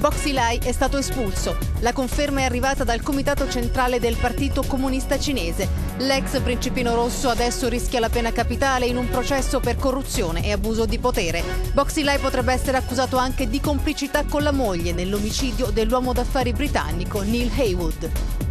Bo Xilai è stato espulso. La conferma è arrivata dal comitato centrale del Partito Comunista Cinese. L'ex principino rosso adesso rischia la pena capitale in un processo per corruzione e abuso di potere. Bo Xilai potrebbe essere accusato anche di complicità con la moglie nell'omicidio dell'uomo d'affari britannico Neil Heywood.